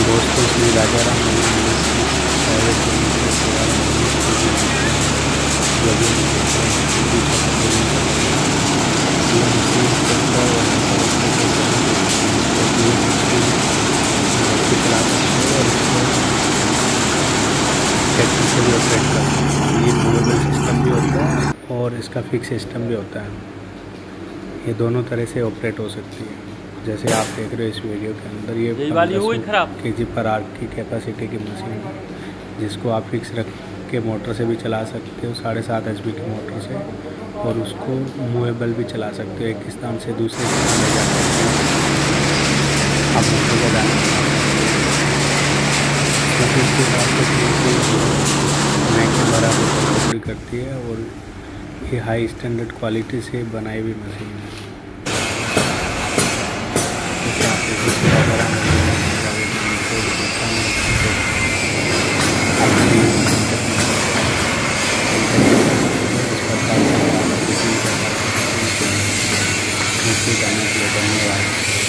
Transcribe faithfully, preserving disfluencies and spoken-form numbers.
दोस्तों श्री राजा राम मंदिर की प्राइवेट लिमिटेड द्वारा जो भी चला सकते हैं और इसको ट्रैक्टर से भी ऑपरेट कर सकते हैं। ये मूवेबल सिस्टम भी होता है और इसका फिक्स सिस्टम भी होता है। ये दोनों तरह से ऑपरेट हो सकती है। जैसे आप देख रहे हो इस वीडियो के अंदर, ये पंद्रह के जी पर आवर की कैपेसिटी की मशीन है, जिसको आप फिक्स रख के मोटर से भी चला सकते हो, साढ़े सात एच पी की मोटर से, और उसको मूवेबल भी चला सकते हो, एक स्थान से दूसरे स्थान ले जा सकते हो। आप मोटर को डालना इसके साथ मैक के बराबर भी करती है और ये हाई स्टैंडर्ड क्वालिटी से बनाई हुई मशीन है। धन्यवाद।